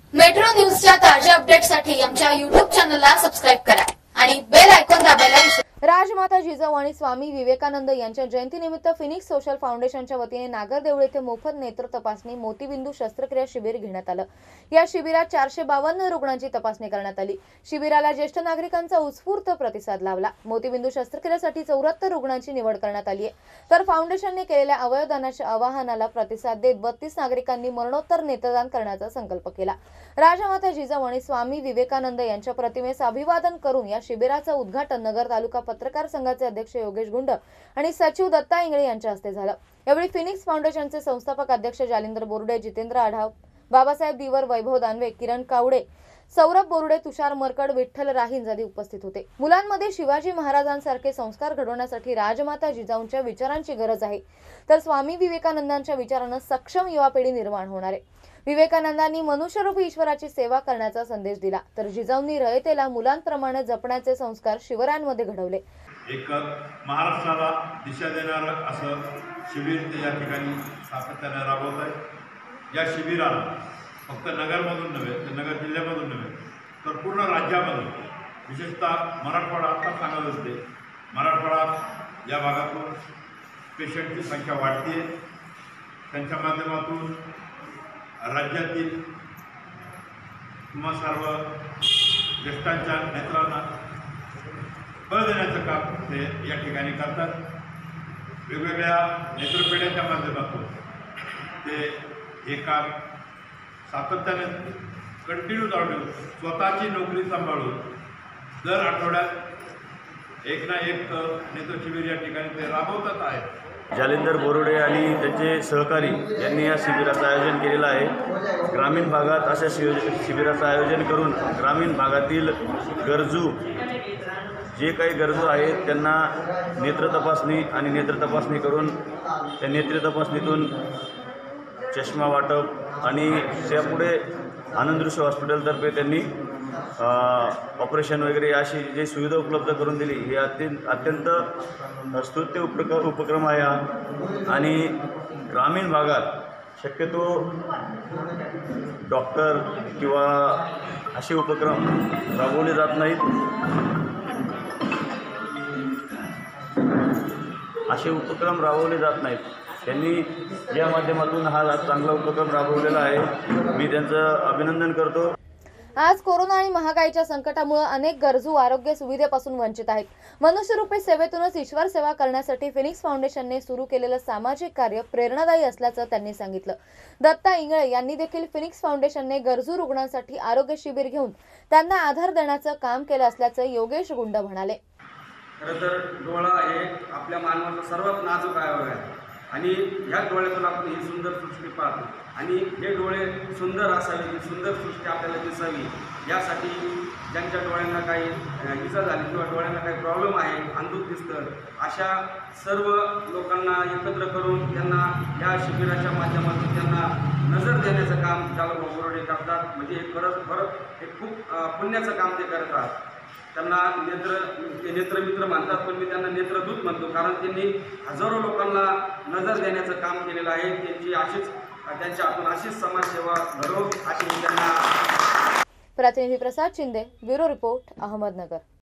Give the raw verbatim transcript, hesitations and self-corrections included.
Metro न्यूजच्या ताज्या अपडेट्ससाठी आमच्या यूट्यूब चॅनलला सबस्क्राईब करा आणि बेल आयकॉन दाबायला विसरू नका। राजमाता जिजाऊ आणि स्वामी विवेकानंद यांच्या जयंतीनिमित्त फिनिक्स सोशल फाउंडेशनच्या वतीने नागरदेवळे येथे मोफत नेत्र तपासणी मोतीबिंदू शस्त्रक्रिया शिबिर घेण्यात आलं। या शिबिरात चारशे बावन्न रुग्णांची तपासणी करण्यात आली। शिबिराला ज्येष्ठ नागरिकांचा उत्स्फूर्त प्रतिसाद लाभला। मोतीबिंदू शस्त्रक्रियेसाठी चौऱ्याहत्तर रुग्णांची निवड करण्यात आली आहे। तर फाउंडेशनने केलेल्या अवयवदानाच्या आवाहनाला प्रतिसाद देत बत्तीस नागरिकांनी मरणोत्तर नेत्रदान करण्याचा संकल्प केला। राजमाता जिजाऊ आणि स्वामी विवेकानंद यांच्या प्रतिमेस अभिवादन करून या शिबिराचं उद्घाटन नगर तालुका पत्रकार संघाचे अध्यक्ष योगेश गुंड आणि सचिव दत्ता इंगळे यांच्या हस्ते झालं। यावेळी फिनिक्स फाउंडेशनचे संस्थापक अध्यक्ष जालिंदर बोरुडे, जितेंद्र आढाव, बाबासाहेब दिवर, वैभव दानवे, किरण कावडे, सौरभ बोरुडे, तुषार मरकड, विठ्ठल राहींज आदी उपस्थित होते। मुलांमध्ये शिवाजी महाराजांसारखे संस्कार घडवण्यासाठी राजमाता जिजाऊंच्या विचारांची गरज आहे, तर स्वामी विवेकानंदांच्या विचारांना सक्षम युवा पिढी निर्माण होणार आहे। विवेकानंदांनी मनुष्यरूपी ईश्वराची सेवा करण्याचा संदेश दिला, तर जिजाऊंनी रयतेला मुलांप्रमाणे जपण्याचे संस्कार शिवरायांमध्ये घडवले। एक महाराष्ट्राला दिशा देणारं असं शिबिर ते या ठिकाणी सातत्याने राबवत आहे। या शिबिराला फक्त नगरमधून नव्हे तर नगर जिल्ह्यामधून नव्हे तर पूर्ण राज्यामधून, विशेषतः मराठवाडा आता सांगत असते, मराठवाडा या भागातून पेशंटची संख्या वाढते। त्यांच्या माध्यमातून राज्यातील तुम्हा सर्व ज्येष्ठांच्या नेत्रांना बळ देण्याचं काम ते या ठिकाणी करतात। वेगवेगळ्या नेत्रपेढ्यांच्या माध्यमातून ते हे काम सातत्याने कंटिन्यू चालू, स्वतःची नोकरी सांभाळून दर आठवड्यात एक ना एक नेत्रशिबिर या ठिकाणी ते राबवतात आहे। जालिंदर बोरुडे आणि त्यांचे सहकारी यांनी या शिबिराचं आयोजन केलेलं आहे। ग्रामीण भागात अशा शिबिराचं आयोजन करून ग्रामीण भागातील गरजू जे काही गरजू आहेत त्यांना नेत्र तपासणी आणि नेत्र तपासणी करून त्या नेत्र तपासणीतून चष्मा वाटप आणि त्यापुढे आनंददृश्य हॉस्पिटलतर्फे त्यांनी ऑपरेशन वगैरे अशी जे सुविधा उपलब्ध करून दिली, हे अत्यंत अत्यंत स्तुत्य उपक्र उपक्रम आहे हा। आणि ग्रामीण भागात शक्यतो डॉक्टर किंवा असे उपक्रम राबवले जात नाहीत, असे उपक्रम राबवले जात नाहीत। त्यांनी या माध्यमातून हा चांगला उपक्रम राबवलेला आहे, मी त्यांचं अभिनंदन करतो। आज कोरोना आणि महागाईच्या संकटामुळे अनेक गरजू आरोग्य सुविधेपासून वंचित आहेत। मनुष्यरूपी सेवेतूनच ईश्वर सेवा करण्यासाठी फिनिक्स फाउंडेशनने सुरू केलेलं सामाजिक कार्य प्रेरणादायी असल्याचं त्यांनी सांगितलं। दत्ता इंगळे यांनी देखील फिनिक्स फाउंडेशनने गरजू रुग्णांसाठी आरोग्य शिबिर घेऊन त्यांना आधार देण्याचं काम केलं असल्याचं योगेश गुंड म्हणाले। खरं तर डोळा हे आपल्या मानवाचा सर्वात नाजूक अवयव आहे आणि ह्या डोळ्यातून आपण ही सुंदर सृष्टी पाहतो आणि हे डोळे सुंदर असावी, ही सुंदर सृष्टी आपल्याला दिसावी यासाठी ज्यांच्या डोळ्यांना काही इजा झाली किंवा डोळ्यांना काही प्रॉब्लेम आहे, अंधुक दिसतं, अशा सर्व लोकांना एकत्र करून त्यांना या शिबिराच्या माध्यमातून त्यांना नजर देण्याचं काम जालिंदर बोरुडे करतात। म्हणजे खरंच खरंच हे खूप पुण्याचं काम ते करतात। त्यांना नेत्र ते नेत्रमित्र म्हणतात, पण मी त्यांना नेत्रदूत म्हणतो, कारण त्यांनी हजारो लोकांना नजर देण्याचं काम केलेलं आहे। त्यांची अशीच त्यांच्या हातून अशीच समाजसेवा घडो अशी त्यांना। प्रतिनिधी प्रसाद शिंदे, ब्युरो रिपोर्ट, अहमदनगर।